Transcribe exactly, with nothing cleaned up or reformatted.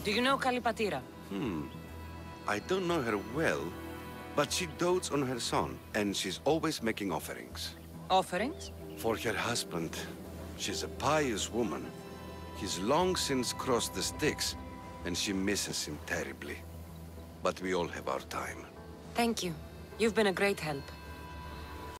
Do you know Kalipatira? Hmm. I don't know her well, but she dotes on her son, and she's always making offerings. Offerings? For her husband. She's a pious woman. He's long since crossed the Styx, and she misses him terribly. But we all have our time. Thank you. You've been a great help.